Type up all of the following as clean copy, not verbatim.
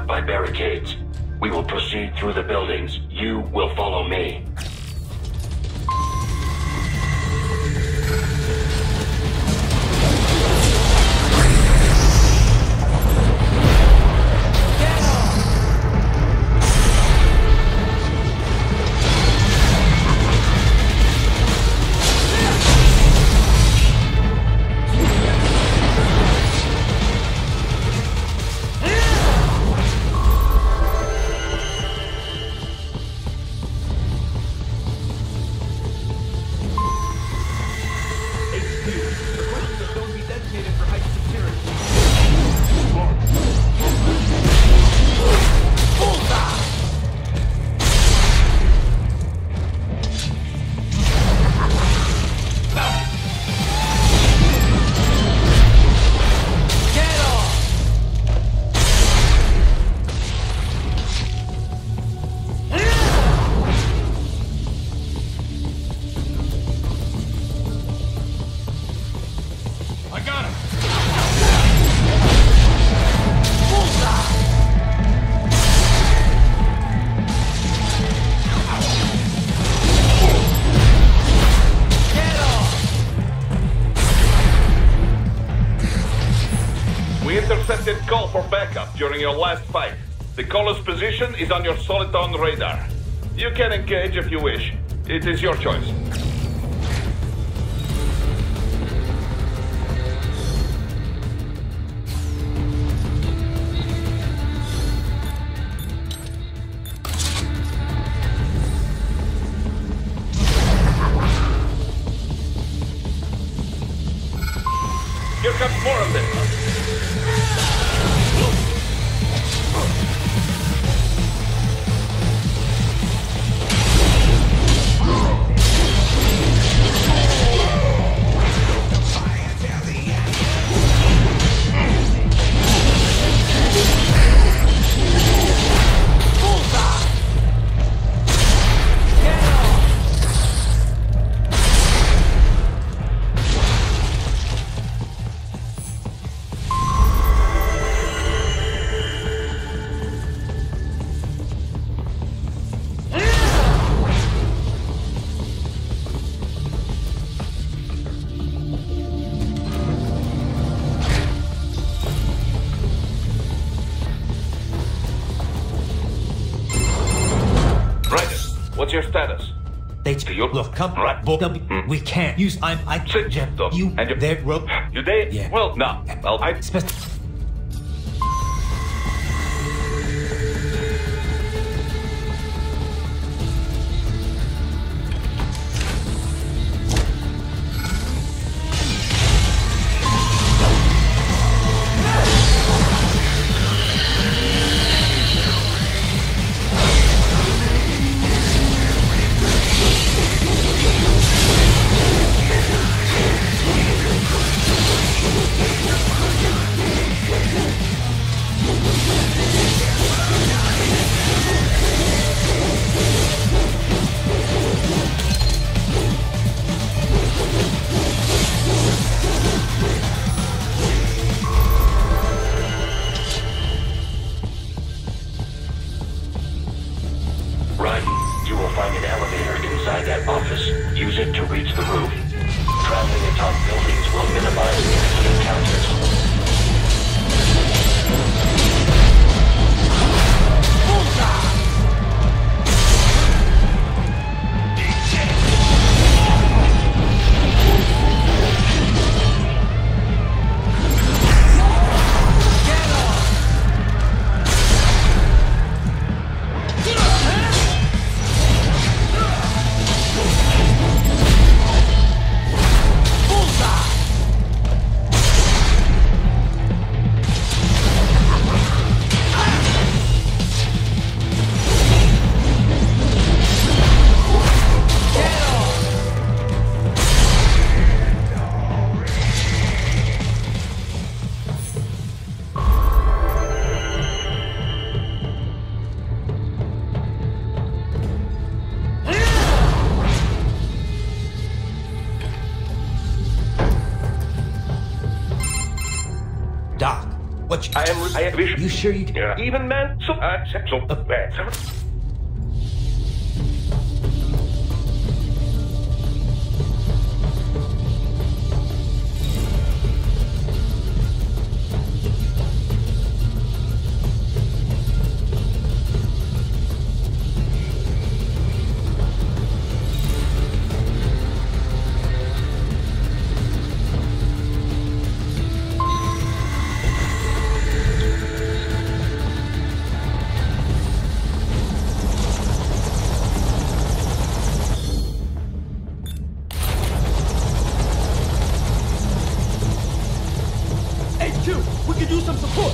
marked by barricades. We will proceed through the buildings. You will follow me. Call for backup during your last fight. The caller's position is on your Soliton radar. You can engage if you wish. It is your choice. Here comes more of this. What's your status? Look, come right. We can't use. You and there? You there? Yeah. Well, no. Well, What? I am. You sure you can? Even man. So bad. We could use some support.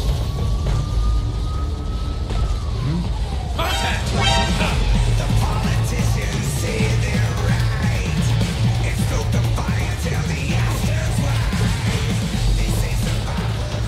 The politicians say they're right. And stoke the fire till the ashes rise. They say survival.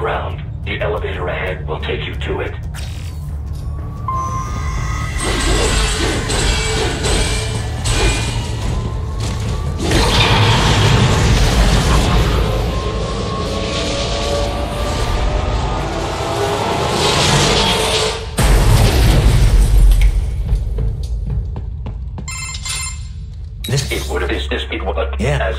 ground. The elevator ahead will take you to it. Yeah. As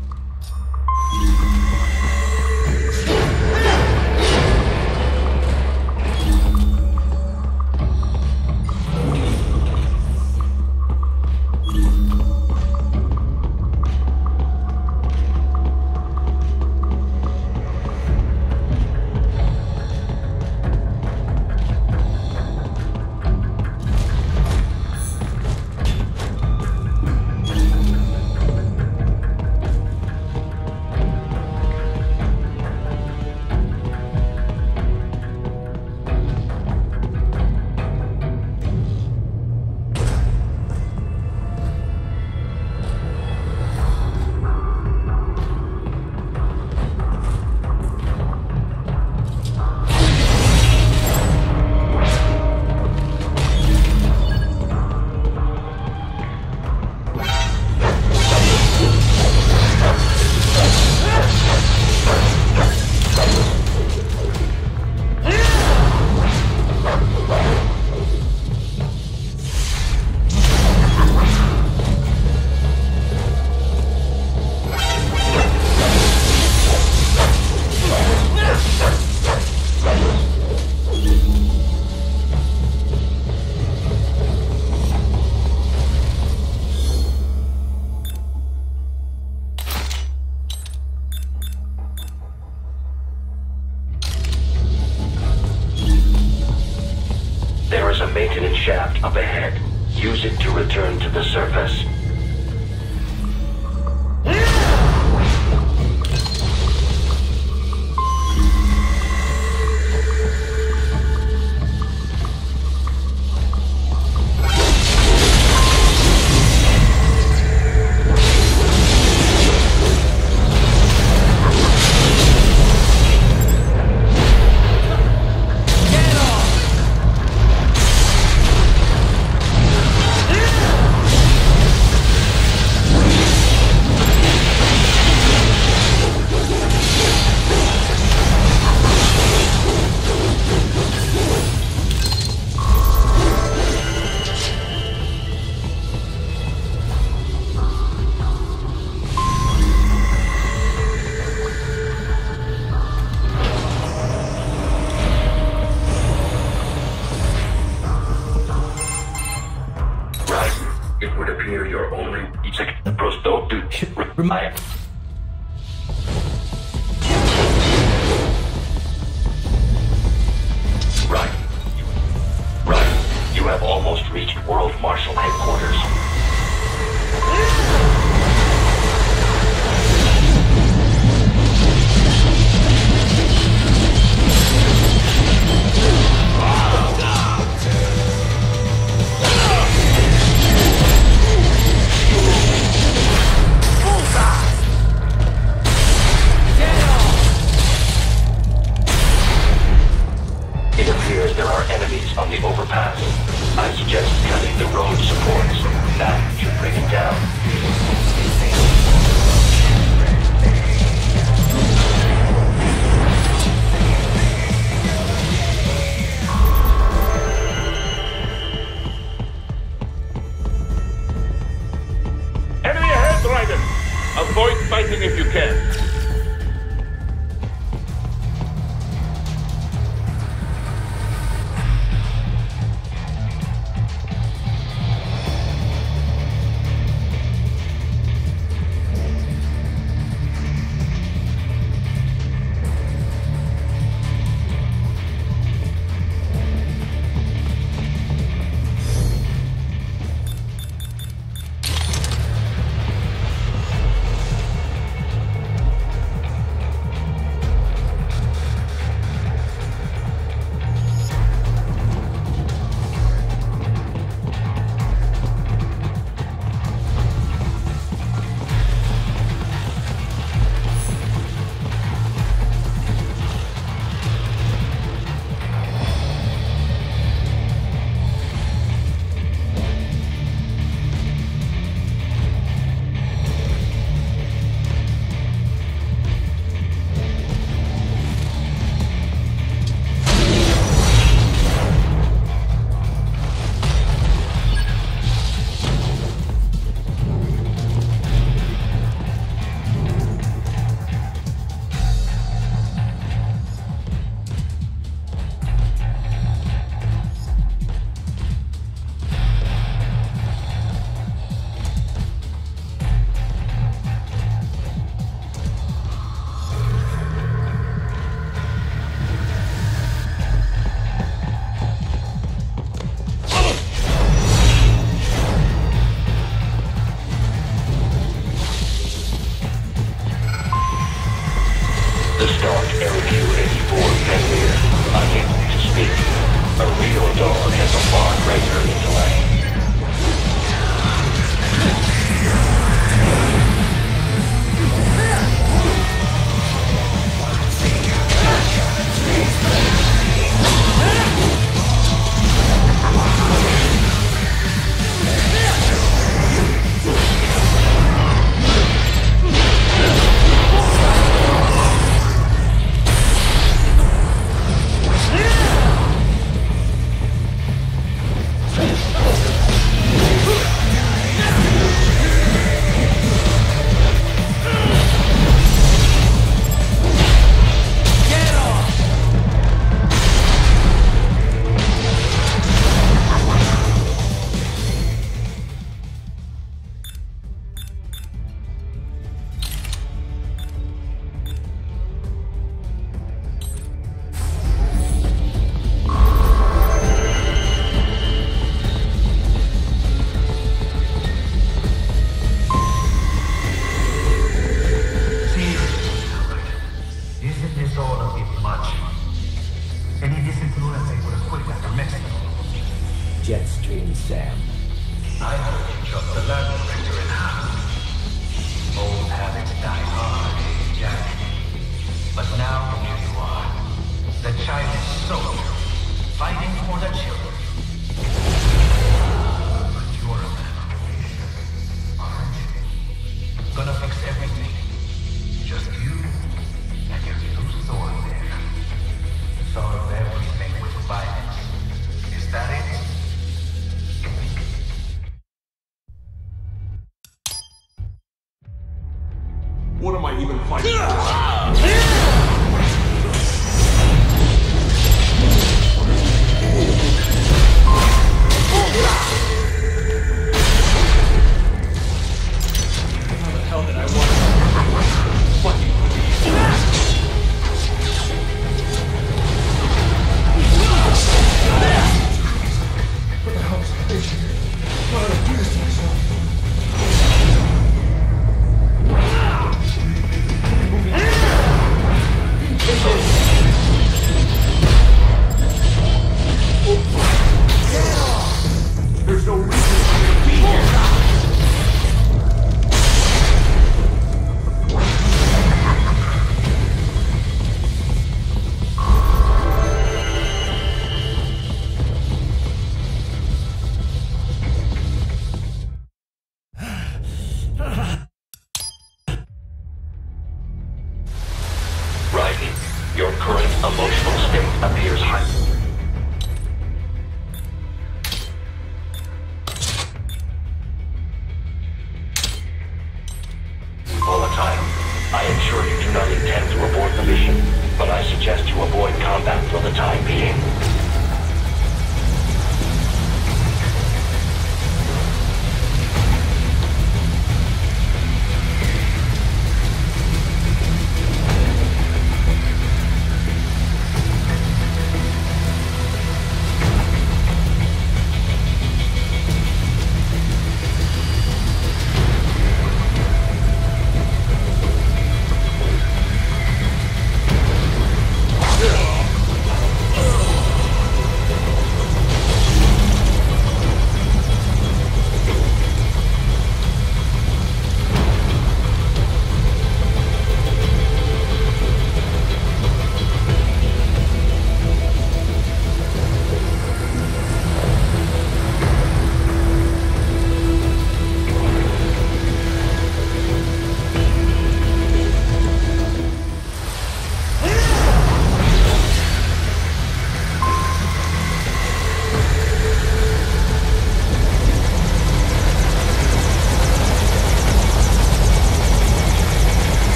there is a maintenance shaft up ahead. Use it to return to the surface. It would appear your only remind. Right. You have almost reached World Marshal Headquarters. It appears there are enemies on the overpass. I suggest cutting the road supports. That should bring it down. Enemy ahead, Raiden! Avoid fighting if you can. jet stream, Sam. I heard you chopped the lab director in half. Old habits die hard, Jack. But now here you are. The Chinese soldier, fighting for the children. But you're a man of peace, aren't you? Gonna fix everything. Just you and your new sword there. Solve everything with violence. Is that it? What am I even fighting for? How the hell did I want to fucking what the hell is that bitch? Why did I do this to myself? There's no reason for me to be here. Riley, your current emotional state appears heightened. Volatile, I am sure you do not intend to abort the mission, but I suggest you avoid combat for the time being.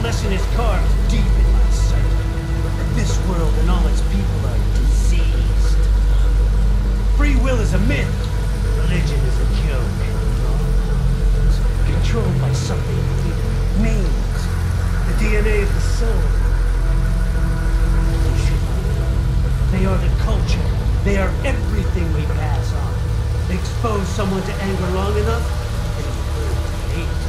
lesson is carved deep in my sight. That this world and all its people are diseased. Free will is a myth. Religion is a joke. Controlled by something that means the DNA of the soul. You should know. They are the culture. They are everything we pass on. They expose someone to anger long enough, and it will hate.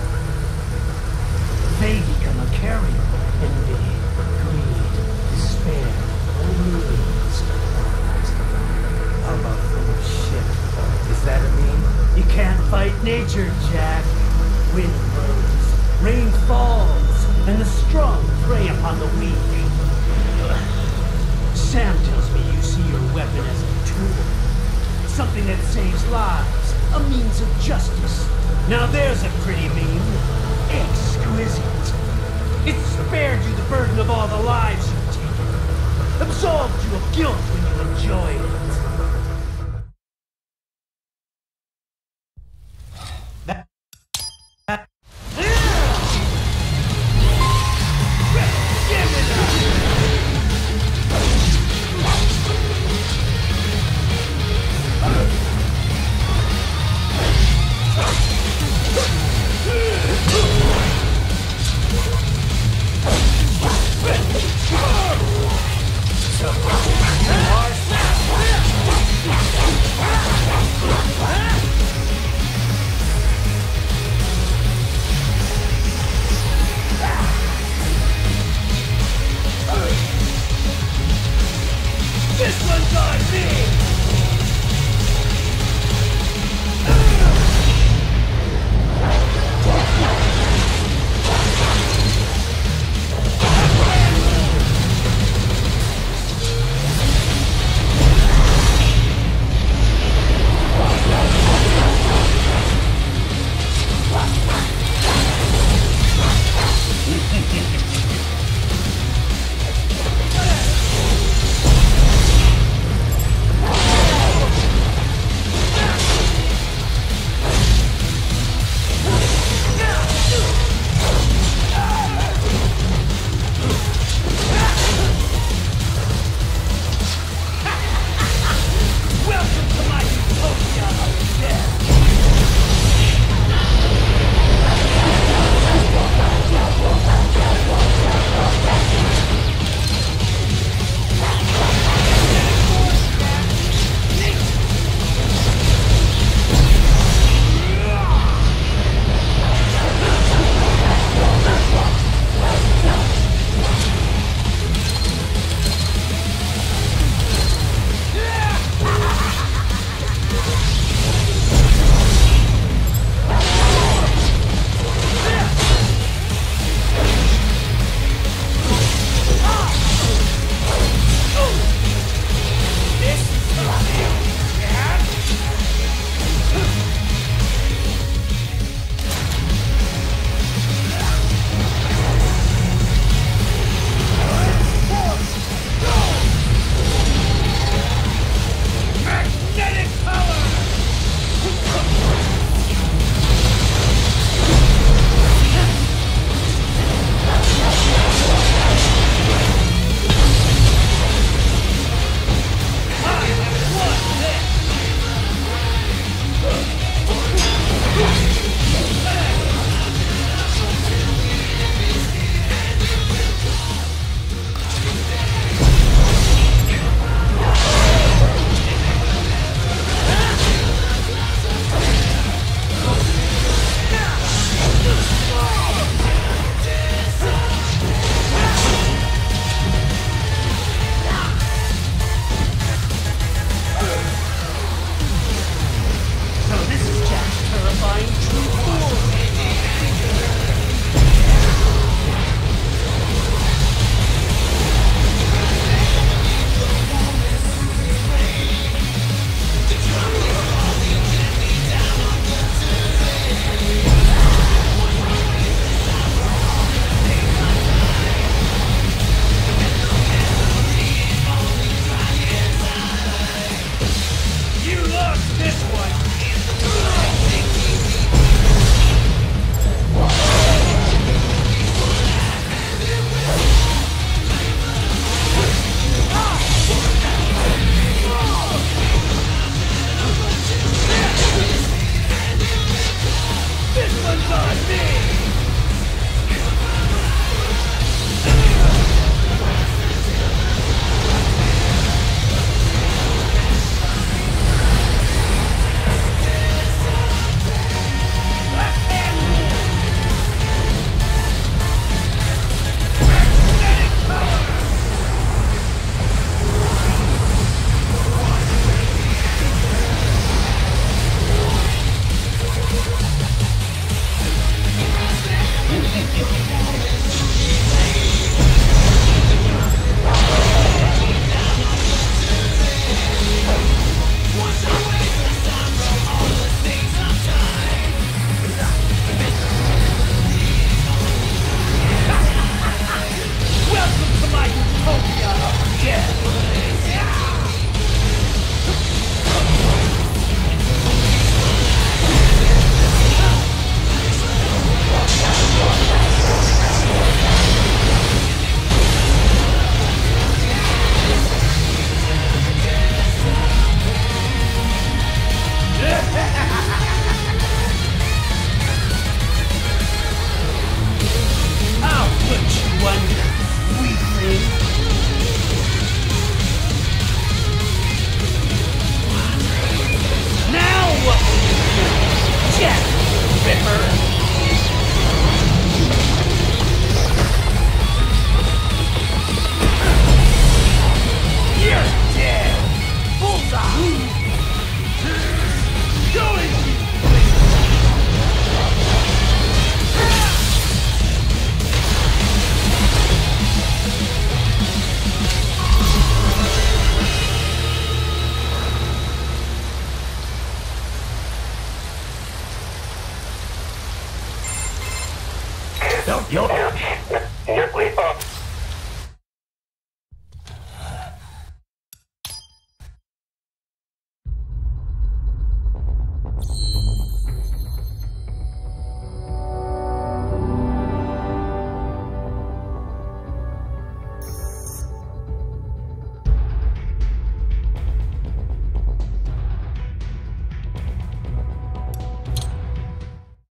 They become a carrier. Envy, greed, despair, unease. How about full of shit? Is that a meme? You can't fight nature, Jack. Wind blows, rain falls, and the strong prey upon the weak. Sam tells me you see your weapon as a tool. Something that saves lives, a means of justice. Now there's a pretty meme. Exquisite. It spared you the burden of all the lives you've taken. Absolved you of guilt when you enjoyed it.